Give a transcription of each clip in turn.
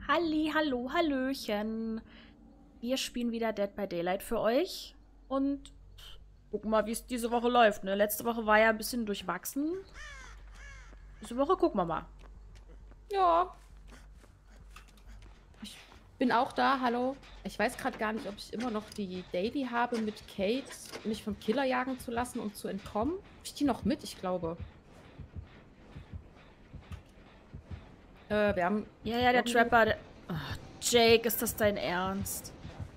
Halli, hallo, hallöchen. Wir spielen wieder Dead by Daylight für euch. Und gucken mal, wie es diese Woche läuft. Ne? Letzte Woche war ja ein bisschen durchwachsen. Diese Woche gucken wir mal. Ja, ich bin auch da, hallo. Ich weiß gerade gar nicht, ob ich immer noch die Daily habe mit Kate, mich vom Killer jagen zu lassen und zu entkommen. Hab ich die noch mit? Ich glaube. Wir haben Ja, der irgendwo... Trapper. Ach, Jake, ist das dein Ernst?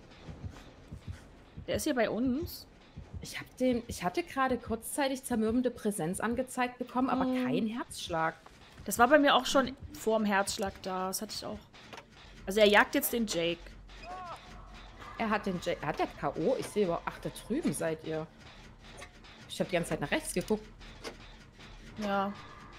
Der ist hier bei uns. Ich hatte gerade kurzzeitig zermürbende Präsenz angezeigt bekommen, aber kein Herzschlag. Das war bei mir auch schon vor dem Herzschlag da. Das hatte ich auch. Also er jagt jetzt den Jake. Hat der K.O.? Ich sehe aber, ach, da drüben seid ihr. Ich habe die ganze Zeit nach rechts geguckt. Ja.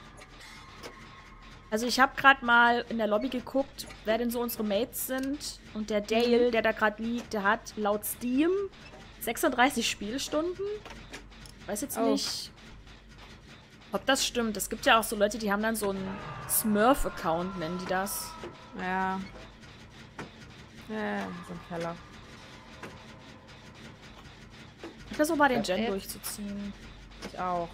Also ich habe gerade mal in der Lobby geguckt, wer denn so unsere Mates sind. Und der Dale, der da gerade liegt, der hat laut Steam 36 Spielstunden. Weiß jetzt nicht, ob das stimmt. Es gibt ja auch so Leute, die haben dann so einen Smurf-Account, nennen die das. Ja. So ein Keller. Ich versuche mal den Gen durchzuziehen. Ich auch.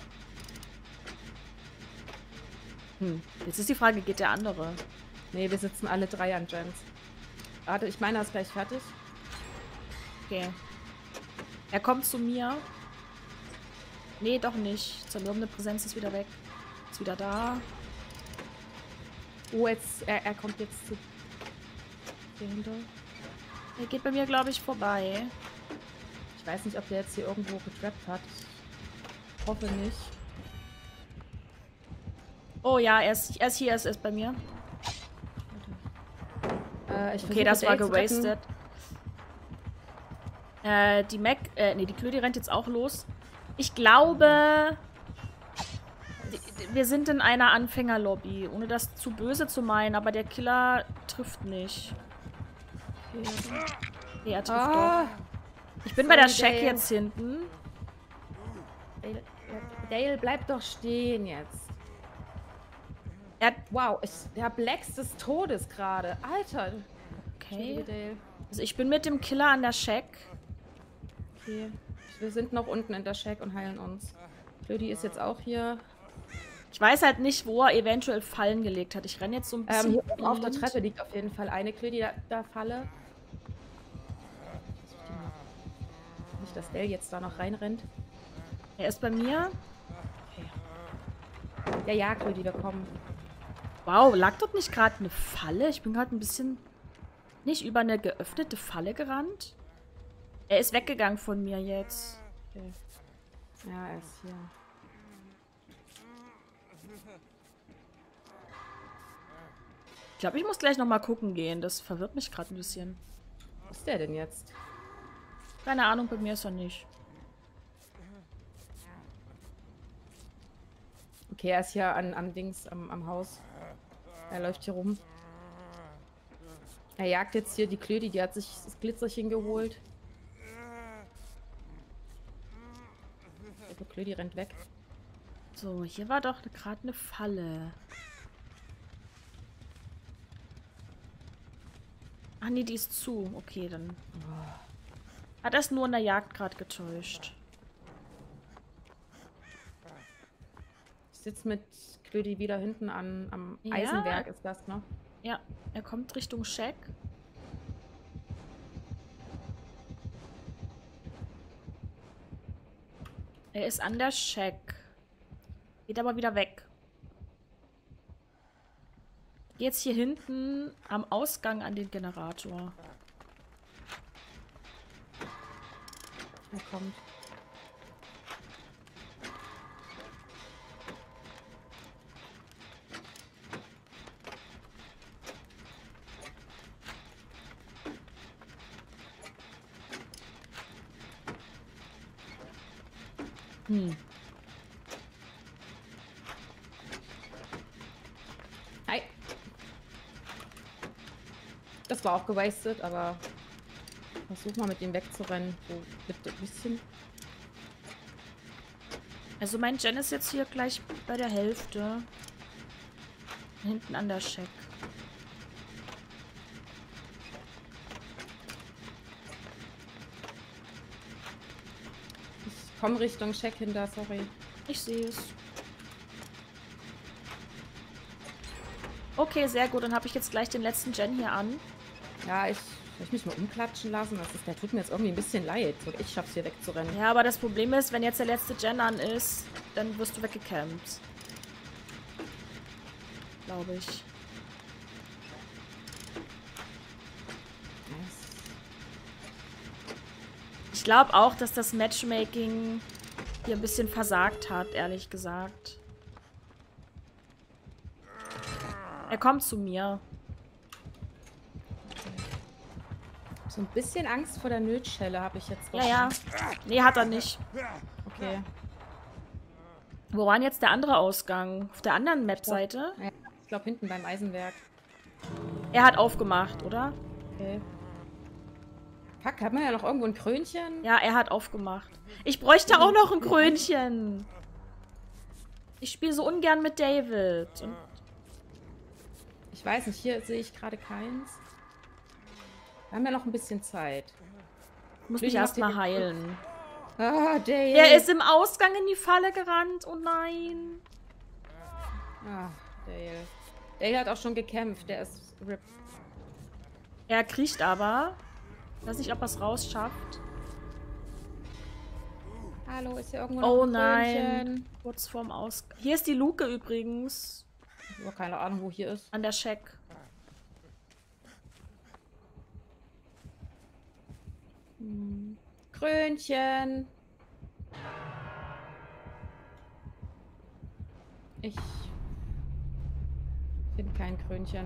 Jetzt ist die Frage, geht der andere? Nee, wir sitzen alle drei an Gens. Warte, ich meine, er ist gleich fertig. Okay. Er kommt zu mir. Nee, doch nicht. Zermürbende Präsenz ist wieder weg. Ist wieder da. Oh, jetzt, er kommt jetzt zu... Hier hinter. Er geht bei mir, glaube ich, vorbei. Ich weiß nicht, ob der jetzt hier irgendwo getrappt hat. Ich hoffe nicht. Oh ja, er ist hier, er ist bei mir. Okay, das war gewastet. Die Klödi rennt jetzt auch los. Ich glaube, wir sind in einer Anfängerlobby. Ohne das zu böse zu meinen, aber der Killer trifft nicht. Okay, er trifft doch. Ich bin bei der Shack jetzt hinten. Dale, bleib doch stehen jetzt. Wow, der Blacks des Todes gerade. Alter. Okay. Also ich bin mit dem Killer an der Shack. Okay. Wir sind noch unten in der Shack und heilen uns. Klödi ist jetzt auch hier. Ich weiß halt nicht, wo er eventuell Fallen gelegt hat. Ich renne jetzt so ein bisschen. Hier oben auf der Treppe liegt auf jeden Fall eine Klödi, da Falle. Nicht, dass Dale jetzt da noch reinrennt. Er ist bei mir. Okay. Ja, Klödi, wir kommen. Wow, lag dort nicht gerade eine Falle? Ich bin gerade ein bisschen nicht über eine geöffnete Falle gerannt. Er ist weggegangen von mir jetzt. Okay. Ja, er ist hier. Ich glaube, ich muss gleich nochmal gucken gehen. Das verwirrt mich gerade ein bisschen. Wo ist der denn jetzt? Keine Ahnung, bei mir ist er nicht. Okay, er ist hier am Haus. Er läuft hier rum. Er jagt jetzt hier die Klödi, die hat sich das Glitzerchen geholt. Die Klödi rennt weg. So, hier war doch gerade eine Falle. Ah, nee, die ist zu. Okay, dann hat er es nur in der Jagd gerade getäuscht. Ich sitze mit Klödi wieder hinten am Eisenwerk, ist das, ne? Ja, er kommt Richtung Shack. Er ist an der Shack. Geht aber wieder weg. Jetzt hier hinten am Ausgang an den Generator. Er kommt. Hi. Das war auch gewastet, aber versuch mal mit ihm wegzurennen. So, bitte ein bisschen. Also mein Gen ist jetzt hier gleich bei der Hälfte. Hinten an der Shack. komm Richtung Check hinter, sorry. Ich sehe es. Okay, sehr gut. Dann habe ich jetzt gleich den letzten Gen hier an. Ja, soll ich mich mal umklatschen lassen? Der tut mir jetzt irgendwie ein bisschen leid. So, ich schaff's hier wegzurennen. Ja, aber das Problem ist, wenn jetzt der letzte Gen an ist, dann wirst du weggecampt. Glaube ich. Ich glaube auch, dass das Matchmaking hier ein bisschen versagt hat, ehrlich gesagt. Er kommt zu mir. So ein bisschen Angst vor der Nötschelle habe ich jetzt. Ja, ja. Nee, hat er nicht. Okay. Wo war denn jetzt der andere Ausgang? Auf der anderen Map-Seite? Ja, ich glaube hinten beim Eisenwerk. Er hat aufgemacht, oder? Okay. Fuck, hat man ja noch irgendwo ein Krönchen? Ja, er hat aufgemacht. Ich bräuchte auch noch ein Krönchen. Ich spiele so ungern mit David. Und ich weiß nicht, hier sehe ich gerade keins. Wir haben ja noch ein bisschen Zeit. ich muss mich erstmal heilen. Ah, Dale. Er ist im Ausgang in die Falle gerannt. Oh nein. Ah, Dale. Dale hat auch schon gekämpft. Der ist RIP. Er kriecht aber. Ich weiß nicht, ob er es rausschafft. Hallo, ist hier irgendwo noch Oh ein nein. Krönchen? Kurz vorm Ausgang. Hier ist die Luke übrigens. Ich habe keine Ahnung, wo hier ist. An der Shack. Krönchen. Ich finde kein Krönchen.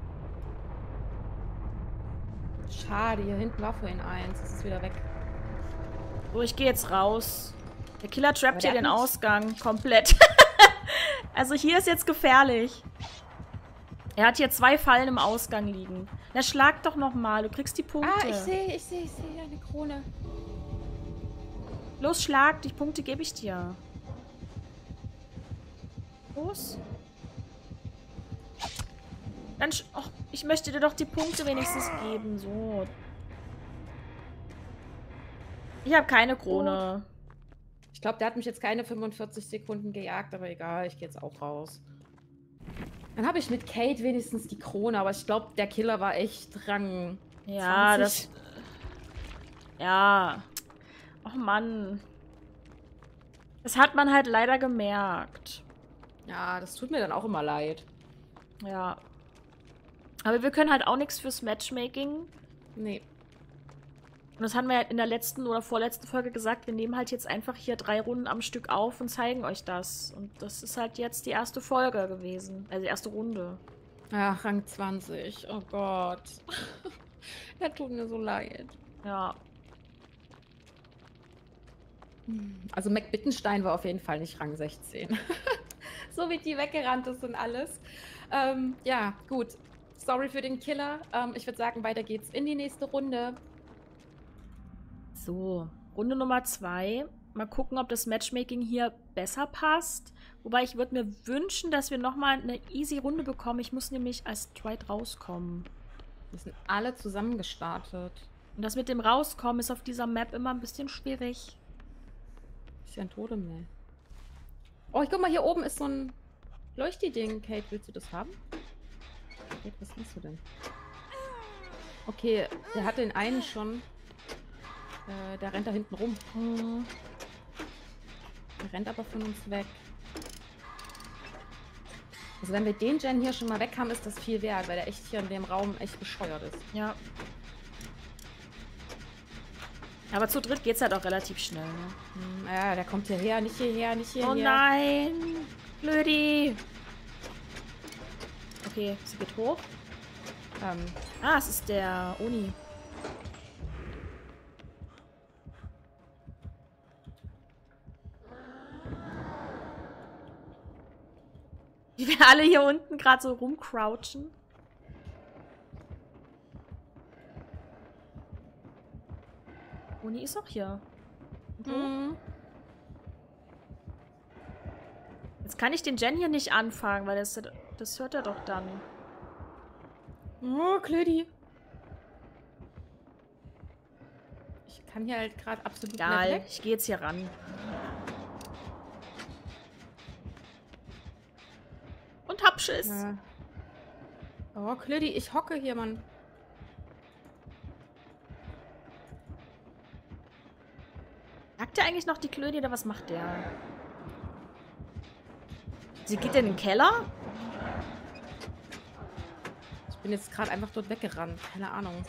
Schade, hier hinten war vorhin eins. Es ist wieder weg. So, ich gehe jetzt raus. Der Killer trappt Aber hier der den hat nicht- Ausgang komplett. Also hier ist jetzt gefährlich. Er hat hier 2 Fallen im Ausgang liegen. Na, schlag doch noch mal. Du kriegst die Punkte. Ah, ich sehe eine Krone. Los, schlag. Die Punkte gebe ich dir. Los. Dann och, ich möchte dir doch die Punkte wenigstens geben. So. Ich habe keine Krone. Ich glaube, der hat mich jetzt keine 45 Sekunden gejagt, aber egal, ich gehe jetzt auch raus. Dann habe ich mit Kate wenigstens die Krone, aber ich glaube, der Killer war echt Rang Ja, 20. Ja. Och Mann. Das hat man halt leider gemerkt. Ja, das tut mir dann auch immer leid. Ja. Aber wir können halt auch nichts fürs Matchmaking. Nee. Und das haben wir ja in der letzten oder vorletzten Folge gesagt. Wir nehmen halt jetzt einfach hier 3 Runden am Stück auf und zeigen euch das. Und das ist halt jetzt die erste Folge gewesen. Also die erste Runde. Ach, Rang 20. Oh Gott. Das tut mir so leid. Ja. Also McBittenstein war auf jeden Fall nicht Rang 16. So wie die weggerannt ist und alles. Ja, gut. Sorry für den Killer. Ich würde sagen, weiter geht's in die nächste Runde. So, Runde Nummer 2. Mal gucken, ob das Matchmaking hier besser passt. Wobei ich würde mir wünschen, dass wir nochmal eine easy Runde bekommen. Ich muss nämlich als Stride rauskommen. Wir sind alle zusammen gestartet. Und das mit dem Rauskommen ist auf dieser Map immer ein bisschen schwierig. Ist ja ein Todem, Oh, ich guck mal, hier oben ist so ein Leuchtiding. Kate, willst du das haben? Kate, was hast du denn? Okay, der hat den einen schon. Der rennt da hinten rum. Der rennt aber von uns weg. Also wenn wir den Gen hier schon mal weg haben, ist das viel wert, weil der echt hier in dem Raum echt bescheuert ist. Ja. Aber zu dritt geht's halt auch relativ schnell, ne? Ja, der kommt hierher, nicht hierher, nicht hierher. Oh nein! Blödi! Okay, sie geht hoch. Ah, es ist der Oni. Wie wir alle hier unten gerade so rumcrouchen. Oni ist auch hier. Jetzt kann ich den Gen hier nicht anfangen, weil das hört er doch dann. Oh, Klödi. Ich kann hier halt gerade absolut Egal, nicht weg. ich gehe jetzt hier ran. Und hab Schiss. Ja. Oh, Klödi, ich hocke hier, Mann. Jagt der eigentlich noch die Klödi oder was macht der? Sie geht in den Keller? Ich bin jetzt gerade einfach dort weggerannt. Keine Ahnung.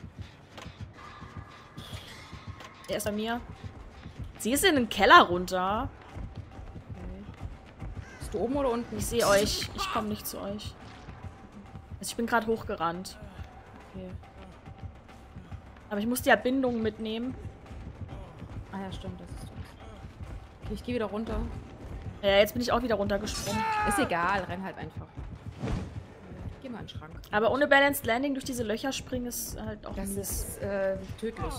Der ist bei mir. Sie ist in den Keller runter. Okay. Bist du oben oder unten? Ich sehe euch. Ich komme nicht zu euch. Also ich bin gerade hochgerannt. Okay. Aber ich muss die Erbindung mitnehmen. Ah ja, stimmt, das ist das. Okay, ich gehe wieder runter. Ja, jetzt bin ich auch wieder runtergesprungen. Ist egal, renn halt einfach. Geh mal in den Schrank. Aber ohne Balanced Landing durch diese Löcher springen ist halt auch Das mies. ist tödlich.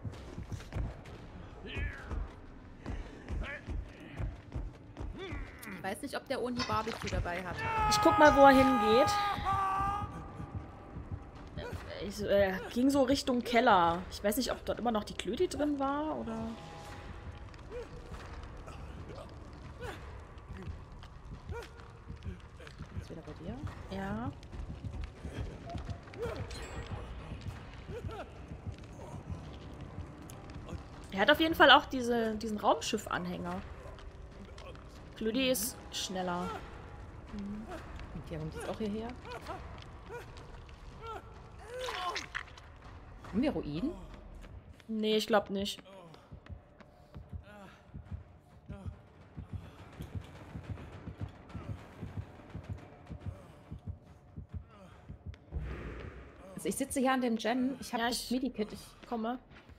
Ich weiß nicht, ob der Oni Barbecue dabei hat. Ich guck mal, wo er hingeht. Ging so Richtung Keller. Ich weiß nicht, ob dort immer noch die Klödi drin war, oder... Ist wieder bei dir? Ja. Er hat auf jeden Fall auch diesen Raumschiff-Anhänger. Klödi ist schneller. Und die kommt jetzt auch hierher. Haben wir Ruinen? Nee, ich glaube nicht. Also ich sitze hier an dem Gen. Ich habe Ja, das Medikit. Ich komme.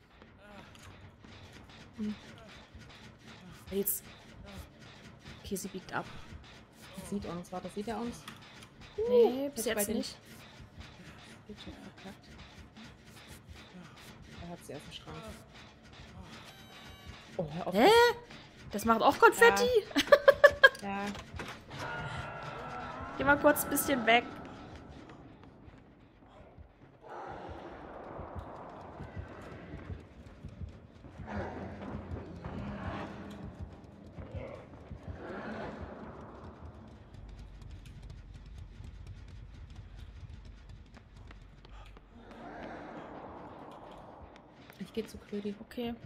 Jetzt. Okay, sie biegt ab. sieht uns. Warte, sieht er uns? Nee, bis jetzt bei jetzt den- nicht. Bildschirm verkackt. Er hat sie aus dem Schrank. Oh, hör auf. Hä? Das macht auch Konfetti? Ja. Geh mal kurz ein bisschen weg. Ich gehe zu Klödi. Okay.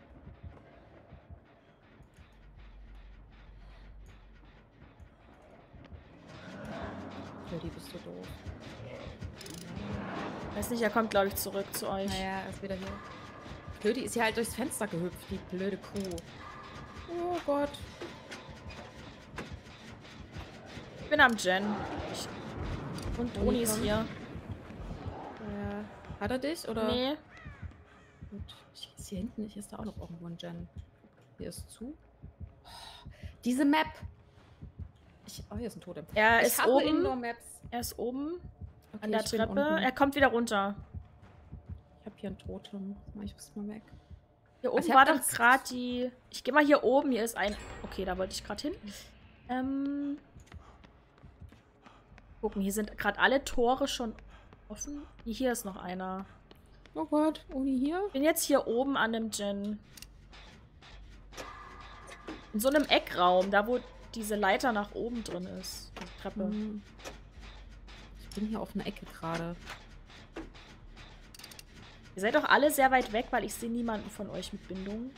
Klödi, bist du doof. Weiß nicht, er kommt, glaube ich, zurück zu euch. Naja, er ist wieder hier. Klödi ist hier halt durchs Fenster gehüpft, die blöde Kuh. Oh Gott. Ich bin am Gen. Und Oni Oni ist kommt. hier. Hat er dich, oder? Nee. Gut. Ich ist hier hinten nicht. Ist da auch noch irgendwo ein Gen? Hier ist zu. Oh, diese Map. Oh, hier ist ein Totem. Er Ich ist habe oben. Indoor-Maps. Er ist oben Okay, an der ich bin Treppe. unten. Er kommt wieder runter. Ich habe hier ein Totem. Mach ich muss mal weg. Hier oben ich hab war doch doch gerade die... Ich gehe mal hier oben. Hier ist ein... Okay, da wollte ich gerade hin. Gucken, hier sind gerade alle Tore schon offen. Hier ist noch einer. Oh Gott, Uni hier? Ich bin jetzt hier oben an dem Gen. In so einem Eckraum, da wo diese Leiter nach oben drin ist. Die Treppe. Hm. Ich bin hier auf einer Ecke gerade. Ihr seid doch alle sehr weit weg, weil ich sehe niemanden von euch mit Bindung.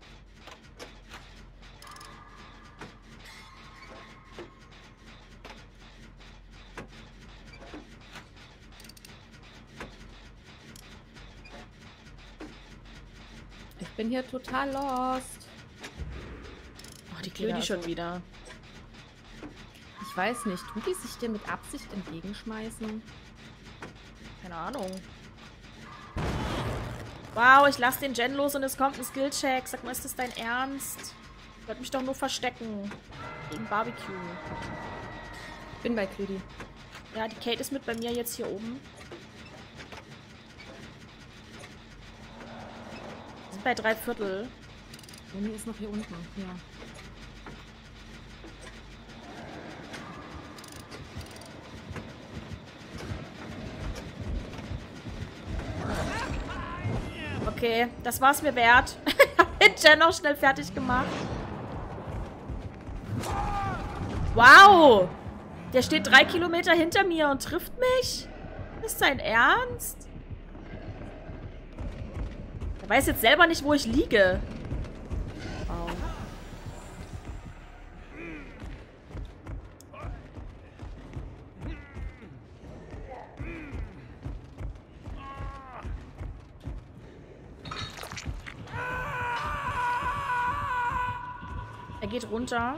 Ich bin hier total lost. Oh, die Klödi Ja, schon wieder. Ich weiß nicht, tut die sich dir mit Absicht entgegenschmeißen? Keine Ahnung. Wow, ich lasse den Gen los und es kommt ein Skillcheck. Sag mal, ist das dein Ernst? Ich wollte mich doch nur verstecken. Gegen Barbecue. Bin bei Klödi. Ja, die Kate ist mit bei mir jetzt hier oben. Wir sind bei 3/4. Uni ist noch hier unten. Ja. Okay, das war's mir wert. Ich hab den Jen noch schnell fertig gemacht. Wow! Der steht 3 Kilometer hinter mir und trifft mich? Ist sein Ernst? Er weiß jetzt selber nicht, wo ich liege. Wow. Er geht runter.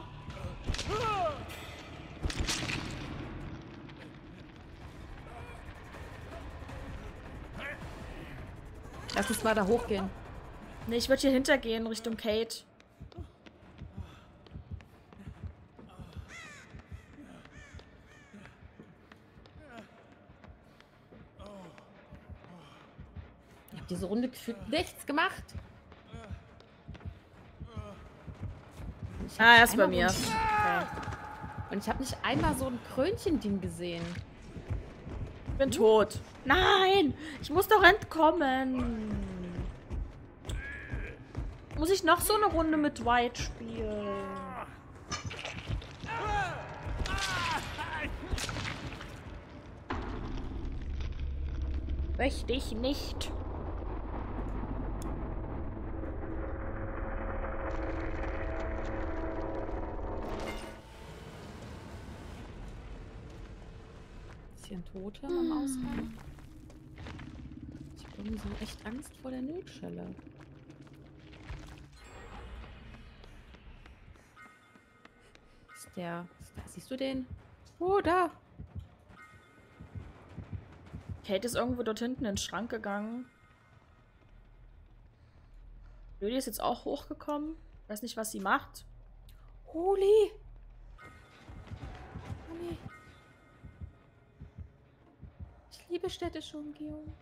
Lass uns mal da hochgehen. Ne, ich würde hier hintergehen, Richtung Kate. Ich habe diese Runde gefühlt nichts gemacht. Ah, er ist bei mir. Okay. Und ich habe nicht einmal so ein Krönchen-Ding gesehen. Ich bin tot. Nein! Ich muss doch entkommen. Muss ich noch so eine Runde mit Dwight spielen? Möchte ich nicht. Ist hier ein Toter am Ausgang? Ich habe irgendwie so echt Angst vor der Nullschelle. Ist der... Siehst du den? Oh, da! Kate ist irgendwo dort hinten in den Schrank gegangen. Lily ist jetzt auch hochgekommen. Weiß nicht, was sie macht. Holy! Holy! Ich liebe städtische Umgebung.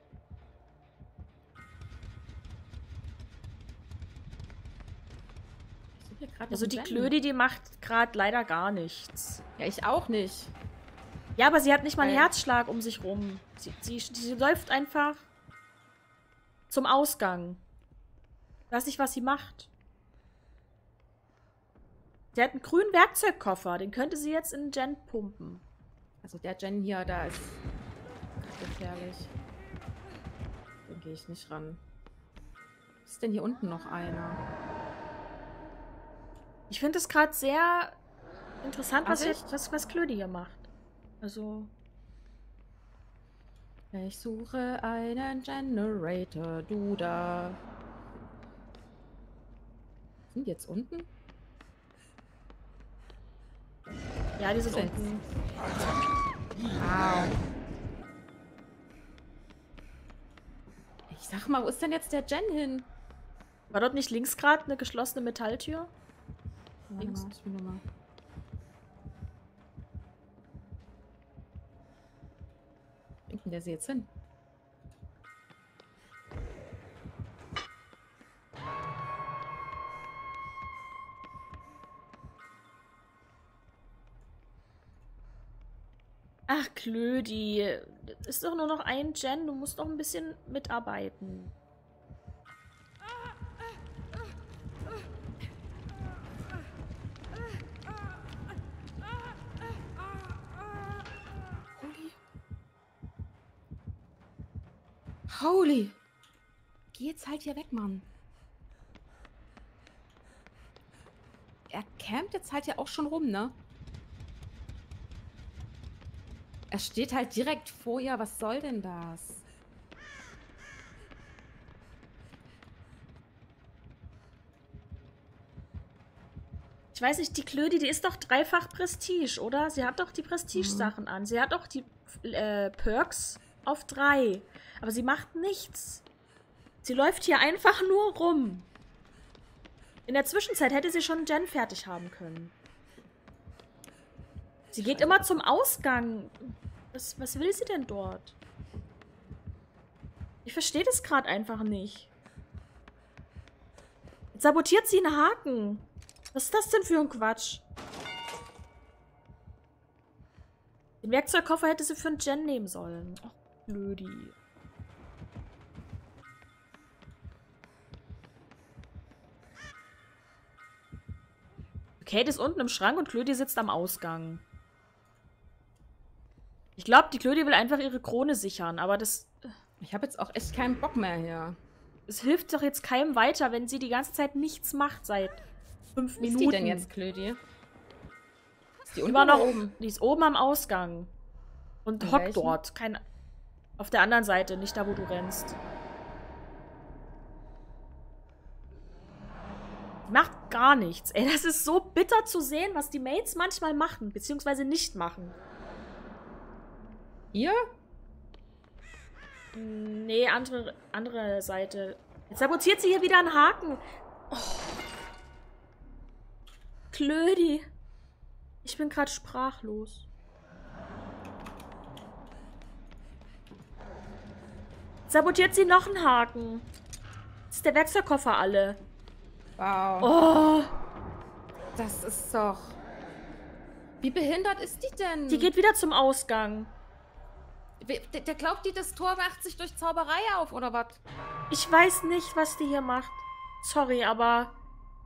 Also die Klödi, die macht gerade leider gar nichts. Ja, ich auch nicht. Ja, aber sie hat nicht mal einen Herzschlag um sich rum. Sie läuft einfach zum Ausgang. Ich weiß nicht, was sie macht. Sie hat einen grünen Werkzeugkoffer. Den könnte sie jetzt in Jen pumpen. Also der Jen hier, da ist gefährlich. Den gehe ich nicht ran. Ist denn hier unten noch einer? Ich finde es gerade sehr interessant, was Klödi hier macht. Also. Ich suche einen Generator, du da. Sind die jetzt unten? Ja, die sind unten. Wow. Ich sag mal, wo ist denn jetzt der Jen hin? War dort nicht links gerade eine geschlossene Metalltür? Links. Wo bringt denn der sie jetzt hin? Ach, Klödi. Ist doch nur noch ein Jen. Du musst doch ein bisschen mitarbeiten. Holy! Geh jetzt halt hier weg, Mann. Er campt jetzt halt ja auch schon rum, ne? Er steht halt direkt vor ihr. Was soll denn das? Ich weiß nicht, die Klödi, die ist doch dreifach Prestige, oder? Sie hat doch die Prestige-Sachen an. Sie hat doch die Perks auf 3. Aber sie macht nichts. Sie läuft hier einfach nur rum. In der Zwischenzeit hätte sie schon Jen fertig haben können. Sie geht immer zum Ausgang. Was will sie denn dort? Ich verstehe das gerade einfach nicht. Jetzt sabotiert sie einen Haken. Was ist das denn für ein Quatsch? Den Werkzeugkoffer hätte sie für einen Jen nehmen sollen. Ach, Blödi. Kate ist unten im Schrank und Klödi sitzt am Ausgang. Ich glaube, die Klödi will einfach ihre Krone sichern, aber das... Ich habe jetzt auch echt keinen Bock mehr hier. Es hilft doch jetzt keinem weiter, wenn sie die ganze Zeit nichts macht seit 5 Minuten. Wo ist die denn jetzt, Klödi? Ist die unten Immer noch oder oben? Die ist oben am Ausgang. Und An hockt welchem? dort. Auf der anderen Seite, nicht da, wo du rennst. Die macht gar nichts. Ey, das ist so bitter zu sehen, was die Mates manchmal machen, beziehungsweise nicht machen. Ihr? Nee, andere Seite. Jetzt sabotiert sie hier wieder einen Haken. Oh. Klödi. Ich bin gerade sprachlos. Sabotiert sie noch einen Haken. Jetzt ist der Werkzeugkoffer alle. Wow. Oh. Das ist doch... Wie behindert ist die denn? Die geht wieder zum Ausgang. Der glaubt, das Tor macht sich durch Zauberei auf, oder was? Ich weiß nicht, was die hier macht. Sorry, aber...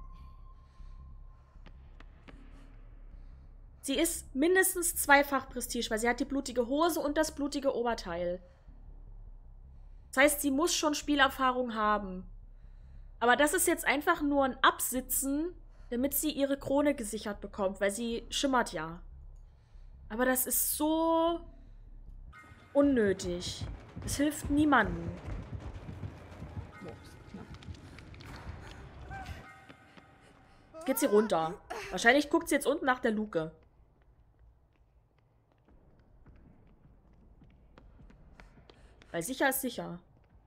Sie ist mindestens zweifach Prestige, weil sie hat die blutige Hose und das blutige Oberteil. Das heißt, sie muss schon Spielerfahrung haben. Aber das ist jetzt einfach nur ein Absitzen, damit sie ihre Krone gesichert bekommt, weil sie schimmert ja. Aber das ist so unnötig. Es hilft niemandem. Jetzt geht sie runter. Wahrscheinlich guckt sie jetzt unten nach der Luke. Weil sicher ist sicher.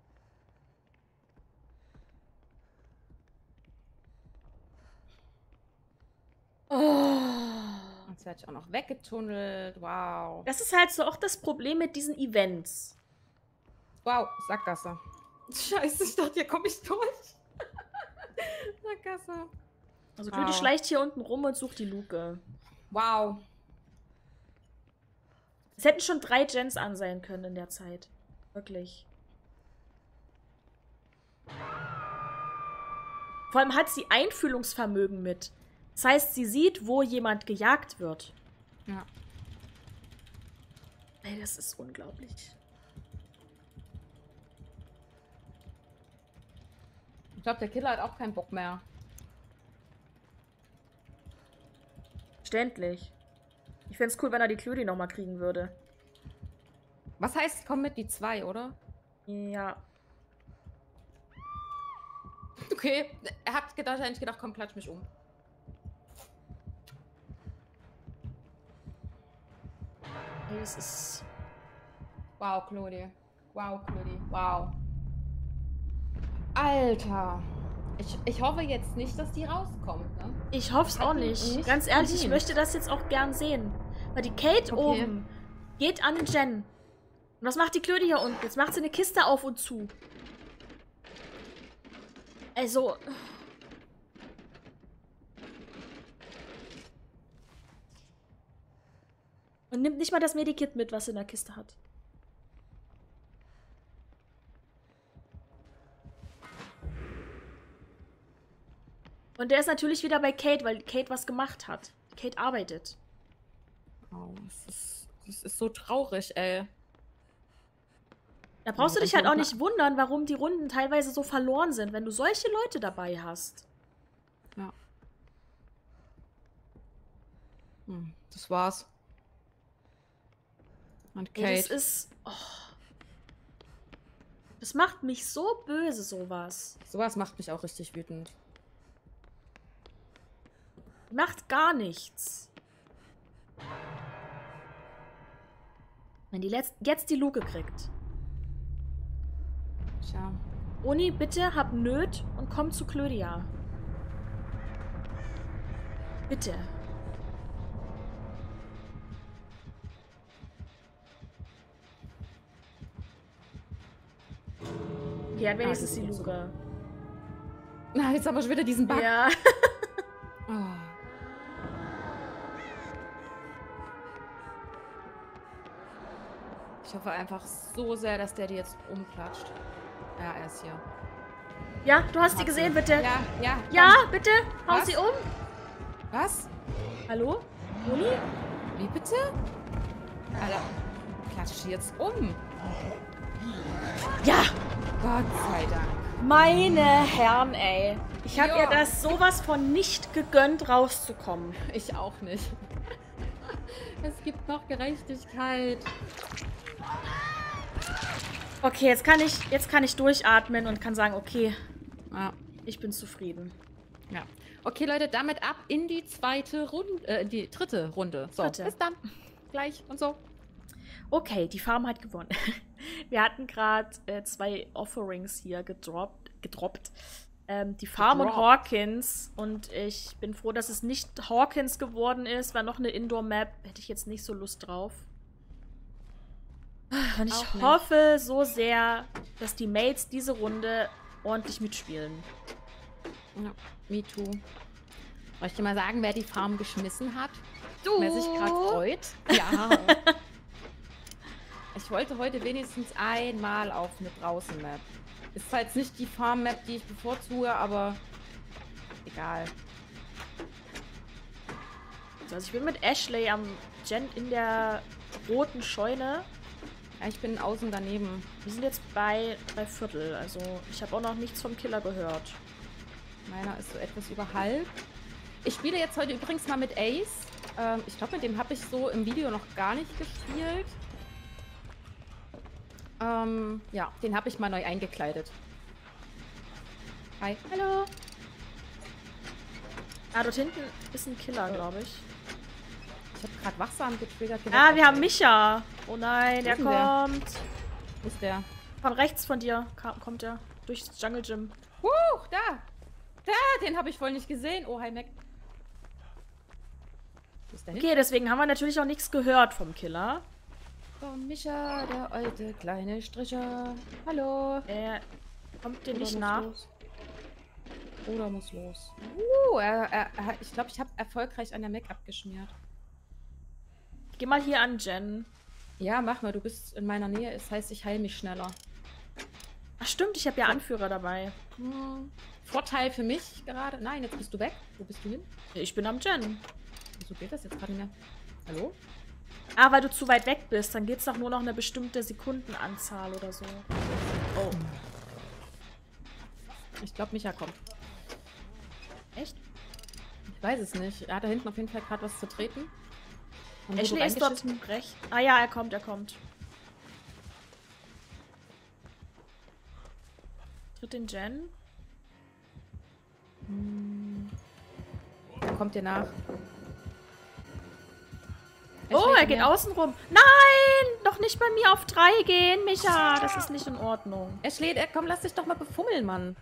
Oh. Jetzt werde ich auch noch weggetunnelt. Wow. Das ist halt so auch das Problem mit diesen Events. Wow, Sackgasse. Scheiße, ich dachte, hier komme ich durch. Sackgasse. Also Klödi schleicht hier unten rum und sucht die Luke. Wow. Es hätten schon 3 Gens an sein können in der Zeit. Wirklich. Vor allem hat sie Einfühlungsvermögen mit. Das heißt, sie sieht, wo jemand gejagt wird. Ja. Ey, das ist unglaublich. Ich glaube, der Killer hat auch keinen Bock mehr. Verständlich. Ich fände es cool, wenn er die Klödi nochmal kriegen würde. Was heißt, komm mit die 2, oder? Ja. Okay, er hat wahrscheinlich gedacht, komm, klatsch mich um. Ey, das ist... Wow, Klödi. Wow, Klödi. Wow. Alter. Ich hoffe jetzt nicht, dass die rauskommt, ne? Ich hoffe es auch nicht. Ganz ehrlich, ich möchte das jetzt auch gern sehen. Weil die Kate oben geht an den Jen. Und was macht die Klödi hier unten? Jetzt macht sie eine Kiste auf und zu. Also... Und nimmt nicht mal das Medikit mit, was sie in der Kiste hat. Und der ist natürlich wieder bei Kate, weil Kate was gemacht hat. Kate arbeitet. Oh, das ist so traurig, ey. Da brauchst du dich halt auch nicht wundern, warum die Runden teilweise so verloren sind, wenn du solche Leute dabei hast. Ja. Das war's. Und Kate. Ey, das ist... Oh. Das macht mich so böse, sowas. Sowas macht mich auch richtig wütend. Macht gar nichts. Wenn die jetzt die Luke kriegt. Tja. Uni, bitte hab Nöt und komm zu Klödia. Bitte. Okay, hat wenigstens die Luke. Na, jetzt aber schon wieder diesen Bug. Ja. Oh. Ich hoffe einfach so sehr, dass der die jetzt umklatscht. Ja, er ist hier. Ja, du hast sie gesehen, bitte. Ja, ja. Ja, bitte, hau Was? sie um. Was? Hallo? Uli? Wie bitte? Alter, klatsch jetzt um. Ja! Gott sei Dank. Meine Herren, ey. Ich habe Ja. ihr das sowas von nicht gegönnt, rauszukommen. Ich auch nicht. Es gibt noch Gerechtigkeit. Okay, jetzt kann ich durchatmen und kann sagen, okay, Ja. ich bin zufrieden. Ja. Okay, Leute, damit ab in die zweite Runde, die dritte Runde. So, Dritte. bis dann. Gleich und so. Okay, die Farm hat gewonnen. Wir hatten gerade 2 Offerings hier gedroppt. Die Farm und Hawkins. Und ich bin froh, dass es nicht Hawkins geworden ist. War noch eine Indoor-Map. Hätte ich jetzt nicht so Lust drauf. Und ich hoffe so sehr, dass die Mates diese Runde ordentlich mitspielen. Ja, me too. Soll ich dir mal sagen, wer die Farm geschmissen hat? Du! Wer sich gerade freut? Ja. Ich wollte heute wenigstens einmal auf eine Draußen-Map. Ist zwar jetzt nicht die Farm-Map, die ich bevorzuge, aber egal. Also ich bin mit Ashley am in der roten Scheune. Ja, ich bin außen daneben. Wir sind jetzt bei 3/4. Also ich habe auch noch nichts vom Killer gehört. Meiner ist so etwas über halb. Ich spiele jetzt heute übrigens mal mit Ace. Ich glaube, mit dem habe ich so im Video noch gar nicht gespielt. Ja, den habe ich mal neu eingekleidet. Hi. Hallo. Ah, dort hinten ist ein Killer, glaube ich. Ich habe gerade wachsam getriggert. Ah, wir haben Micha. Oh nein, der kommt. Wo ist der? Von rechts von dir kommt er. Durchs Jungle Gym. Da! Den habe ich voll nicht gesehen. Oh, hi, Mac. Wo ist der hin? Okay, deswegen haben wir natürlich auch nichts gehört vom Killer. Oh, Micha, der alte kleine Stricher. Hallo. Er kommt dir Oder nicht muss nach. los. Oder muss los. Ich glaube, ich habe erfolgreich an der Mac abgeschmiert. Ich geh mal hier an Jen. Ja, mach mal. Du bist in meiner Nähe. Das heißt, ich heile mich schneller. Ach stimmt, ich habe ja Anführer dabei. Vorteil für mich gerade. Nein, jetzt bist du weg. Wo bist du hin? Ich bin am Jen. Wieso geht das jetzt gerade nicht mehr? Hallo? Ah, weil du zu weit weg bist. Dann geht's doch nur noch eine bestimmte Sekundenanzahl oder so. Oh. Ich glaube, Micha kommt. Echt? Ich weiß es nicht. Er hat da hinten auf jeden Fall gerade was zu treten. Und wo Ashley du ist dort reingeschissen- recht. Ah ja, er kommt. Tritt den Jen. Er kommt dir nach. Oh, er geht außen rum. Nein! Doch nicht bei mir auf 3 gehen, Micha. Das ist nicht in Ordnung. Ashley, komm, lass dich doch mal befummeln, Mann.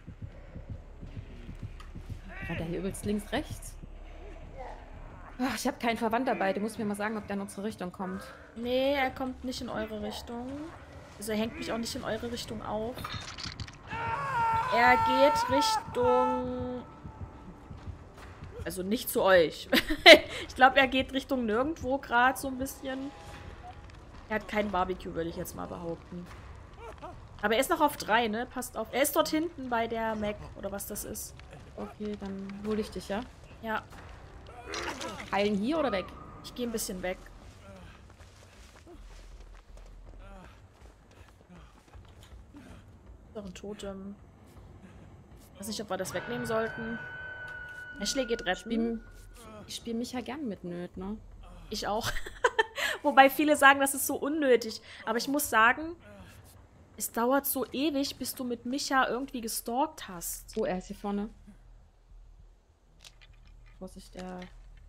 War der hier übelst links, rechts? Ach, ich habe keinen Verwandt dabei. Du musst mir mal sagen, ob der in unsere Richtung kommt. Nee, er kommt nicht in eure Richtung. Also er hängt mich auch nicht in eure Richtung auf. Er geht Richtung... Also nicht zu euch. Ich glaube, er geht Richtung nirgendwo gerade so ein bisschen. Er hat kein Barbecue, würde ich jetzt mal behaupten. Aber er ist noch auf 3, ne? Passt auf. Er ist dort hinten bei der Mac oder was das ist. Okay, dann hole ich dich, ja? Ja, Heilen hier oder weg? ich gehe ein bisschen weg. Doch ein Totem. Ich weiß nicht, ob wir das wegnehmen sollten. Ashley geht retten. Ich spiele mich ja gern mit Nöt, ne? Ich auch. Wobei viele sagen, das ist so unnötig. Aber ich muss sagen, es dauert so ewig, bis du mit Micha irgendwie gestalkt hast. Oh, er ist hier vorne. Vorsicht, der...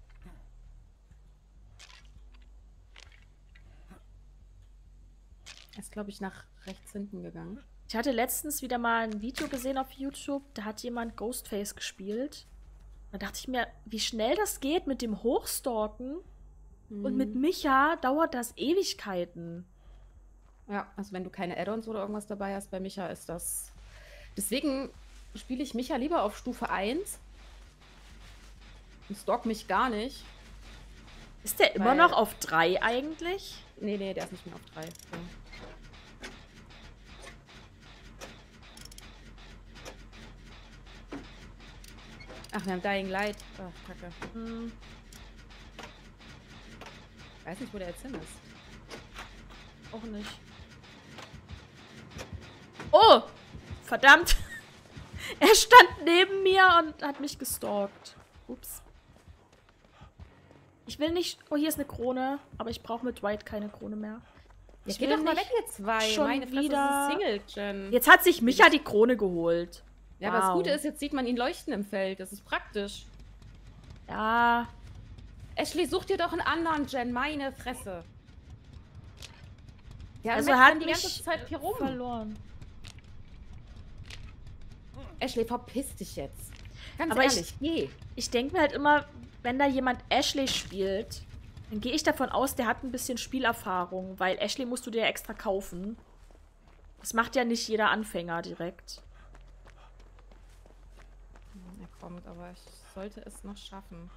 Er ist, glaube ich, nach rechts hinten gegangen. Ich hatte letztens wieder mal ein Video gesehen auf YouTube, da hat jemand Ghostface gespielt. Da dachte ich mir, wie schnell das geht mit dem Hochstalken. Und mit Micha dauert das Ewigkeiten. Ja, also wenn du keine Add-ons oder irgendwas dabei hast, bei Micha ist das... Deswegen spiele ich Micha lieber auf Stufe 1 und stalk mich gar nicht. Ist der immer noch auf 3 eigentlich? Nee, der ist nicht mehr auf 3. Ja. Ach, wir haben Dying Light. Ach, kacke. Hm. Ich weiß nicht, wo der jetzt hin ist. Auch nicht. Oh! Verdammt! Er stand neben mir und hat mich gestalkt. Ups. Ich will nicht... Oh, hier ist eine Krone. Aber ich brauche mit Dwight keine Krone mehr. Ich geh doch mal weg, ihr zwei. Schon Meine Fresse, wieder... das ist Single-Gen. Jetzt hat sich Micha die Krone geholt. Ja, aber das Gute ist, jetzt sieht man ihn leuchten im Feld. Das ist praktisch. Ja. Ashley, such dir doch einen anderen Gen. Meine Fresse. Ja, Also er hat die mich ganze Zeit hier rum. verloren. Ashley, verpiss dich jetzt. Ganz Aber ehrlich, geh. Ich denke mir halt immer, wenn da jemand Ashley spielt, dann gehe ich davon aus, der hat ein bisschen Spielerfahrung, weil Ashley musst du dir extra kaufen. Das macht ja nicht jeder Anfänger direkt. Er kommt, aber ich sollte es noch schaffen.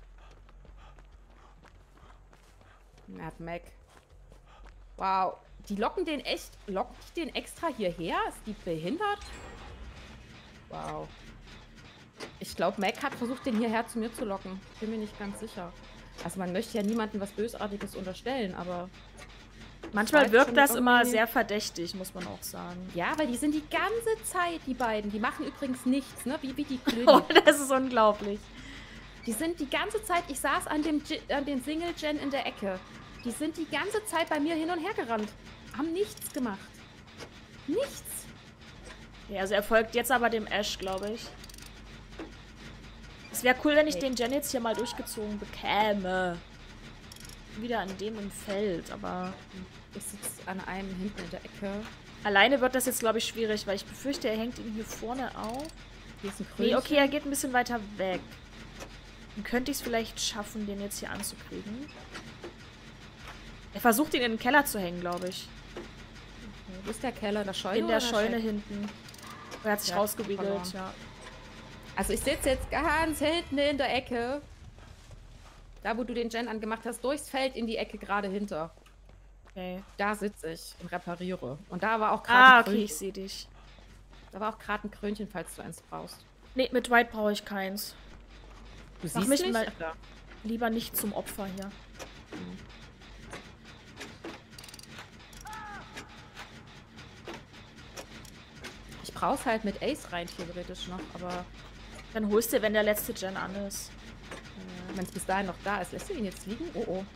Er hat Mac. Wow. Die locken den echt... Locken die den extra hierher? Ist die behindert? Wow. Ich glaube, Mac hat versucht, den hierher zu mir zu locken. Bin mir nicht ganz sicher. Also man möchte ja niemandem was Bösartiges unterstellen, aber... Manchmal wirkt das immer sehr verdächtig, muss man auch sagen. Ja, weil die sind die ganze Zeit, die beiden. Die machen übrigens nichts, ne? Wie die Klönen. Oh, das ist unglaublich. Die sind die ganze Zeit... Ich saß an dem Single-Gen in der Ecke. Die sind die ganze Zeit bei mir hin und her gerannt. Haben nichts gemacht. Nichts. Ja, also er folgt jetzt aber dem Ash, glaube ich. Es wäre cool, wenn ich den Gen jetzt hier mal durchgezogen bekäme. Wieder an dem im Feld, aber... Ich sitze an einem hinten in der Ecke. Alleine wird das jetzt, glaube ich, schwierig, weil ich befürchte, er hängt ihn hier vorne auf. Hier ist ein Krönchen. Nee, okay, er geht ein bisschen weiter weg. Dann könnte ich es vielleicht schaffen, den jetzt hier anzukriegen. Er versucht, ihn in den Keller zu hängen, glaube ich. Okay. Wo ist der Keller? In der Scheune? In der Scheune hinten. Er hat sich rausgewiegelt, verloren. ja. Also ich sitze jetzt ganz hinten in der Ecke. Da, wo du den Gen angemacht hast, durchs Feld in die Ecke gerade hinter. Okay. Da sitze ich und repariere. Und da war auch Ah, gerade okay, ich sehe dich. Da war auch gerade ein Krönchen, falls du eins brauchst. Nee, mit Dwight brauche ich keins. Du Mach siehst mich mich? mal lieber nicht zum Opfer hier. Ich brauch's halt mit Ace rein, theoretisch noch, aber Dann holst du, wenn der letzte Gen an ist. wenn es bis dahin noch da ist. Lässt du ihn jetzt liegen? Oh, oh.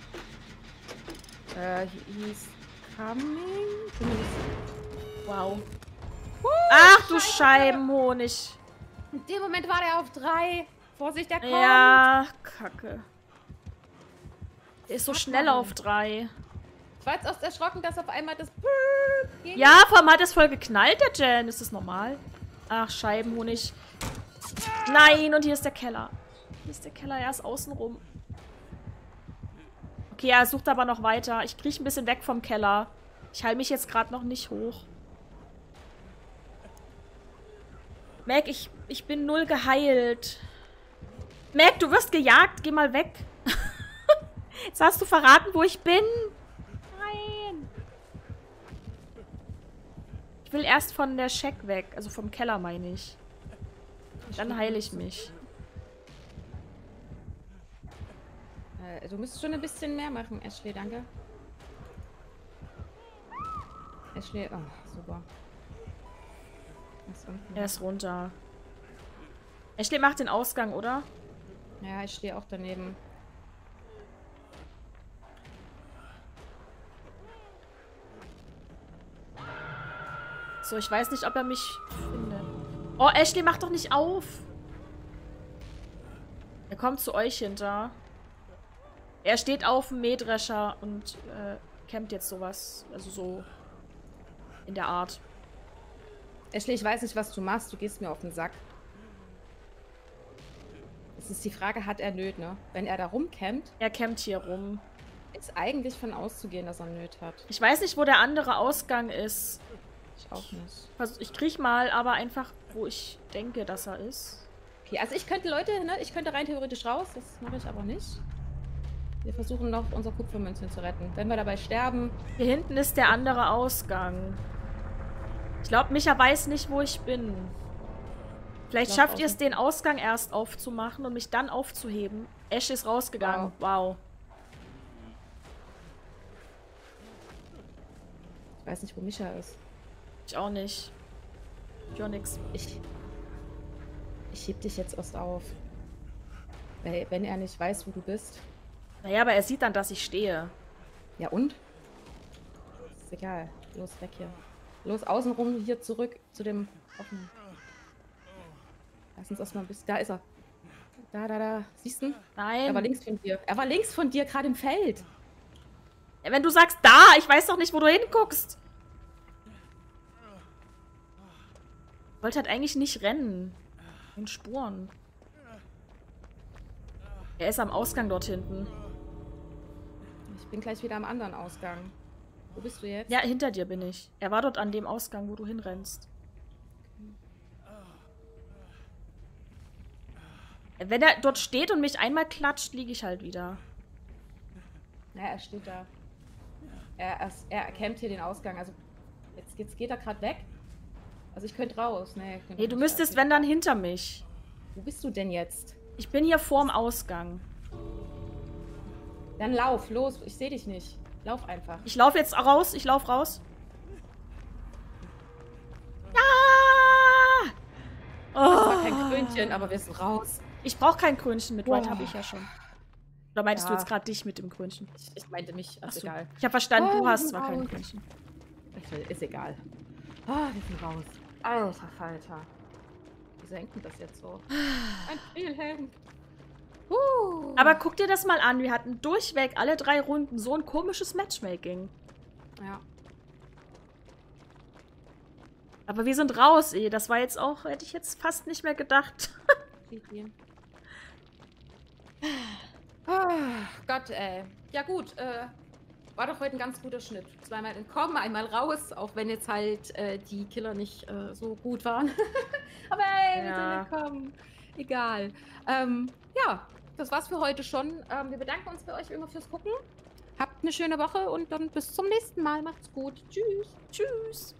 He's coming. Wow. Ach du Scheibenhonig. In dem Moment war der auf 3. Vorsicht, der kommt. Ja, Kacke. Der ist so schnell auf 3. Ich war jetzt auch erschrocken, dass auf einmal das ging. Ja, vor allem hat es voll geknallt, der Gen. Ist das normal? Ach, Scheibenhonig. Nein, und hier ist der Keller. Hier ist der Keller, er ist außen rum. Okay, er sucht aber noch weiter. Ich kriege ein bisschen weg vom Keller. Ich halte mich jetzt gerade noch nicht hoch. Mac, ich bin 0 geheilt. Mac, du wirst gejagt. Geh mal weg. Jetzt hast du verraten, wo ich bin. Nein. Ich will erst von der Shack weg. Also vom Keller, meine ich. Dann heile ich mich. Du müsstest schon ein bisschen mehr machen, Ashley, danke. Ashley, oh, super. Er ist runter. Ashley macht den Ausgang, oder? Ja, ich stehe auch daneben. So, ich weiß nicht, ob er mich findet. Oh, Ashley, mach doch nicht auf. Er kommt zu euch hinter. Er steht auf dem Mähdrescher und campt jetzt sowas. Also so in der Art. Ashley, ich weiß nicht, was du machst. Du gehst mir auf den Sack. Es ist die Frage, hat er Nöt, ne? Wenn er da rumcampt... Er campt hier rum. Ist eigentlich von auszugehen, dass er Nöt hat. Ich weiß nicht, wo der andere Ausgang ist. Ich auch nicht. Ich krieg mal, aber einfach, wo ich denke, dass er ist. Okay, also ich könnte, Leute, ne? Ich könnte rein theoretisch raus. Das mache ich aber nicht. Wir versuchen noch, unser Kupfermünzchen zu retten. Wenn wir dabei sterben... Hier hinten ist der andere Ausgang. Ich glaube, Micha weiß nicht, wo ich bin. Vielleicht schafft ihr es, den Ausgang erst aufzumachen und mich dann aufzuheben. Ash ist rausgegangen. Wow. Ich weiß nicht, wo Micha ist. Ich auch nicht. Ich auch nix. Ich heb dich jetzt erst auf. Wenn er nicht weiß, wo du bist. Naja, aber er sieht dann, dass ich stehe. Ja und? Ist egal. Los, weg hier. Los, außenrum hier zurück zu dem offenen. Lass uns erstmal ein bisschen... Da ist er. Da. Siehst du? Nein. Er war links von dir. Er war links von dir, gerade im Feld. Ja, wenn du sagst, da, ich weiß doch nicht, wo du hinguckst. Ich wollte halt eigentlich nicht rennen. In Spuren. Er ist am Ausgang dort hinten. Ich bin gleich wieder am anderen Ausgang. Wo bist du jetzt? Ja, hinter dir bin ich. Er war dort an dem Ausgang, wo du hinrennst. Wenn er dort steht und mich einmal klatscht, liege ich halt wieder. Ja, er steht da. Er campt hier den Ausgang. Also, jetzt geht er gerade weg. Also, ich könnte raus. Nee, du müsstest, wenn, dann hinter mich. Wo bist du denn jetzt? Ich bin hier vorm Ausgang. Dann lauf, los. Ich sehe dich nicht. Lauf einfach. Ich laufe jetzt raus. Ich laufe raus. Ja! Das war kein Krönchen, aber wir sind raus. Ich brauche kein Krönchen. Mit White habe ich ja schon. Oder meintest du jetzt gerade dich mit dem Krönchen? Ich meinte mich. Ist egal. Ich habe verstanden, du hast zwar kein Krönchen. Ist egal. Wir sind raus. Alter Falter. Wieso hängt denn das jetzt so? Ein Spielhelm. Aber guck dir das mal an. Wir hatten durchweg alle 3 Runden so ein komisches Matchmaking. Ja. Aber wir sind raus, ey. Das war jetzt auch, hätte ich jetzt fast nicht mehr gedacht. Gott, ey. Ja gut, war doch heute ein ganz guter Schnitt. 2-mal entkommen, einmal raus, auch wenn jetzt halt die Killer nicht so gut waren. Aber ey, wir sind entkommen. Egal. Ja, das war's für heute schon. Wir bedanken uns bei euch immer fürs Gucken. Habt eine schöne Woche und dann bis zum nächsten Mal. Macht's gut. Tschüss. Tschüss.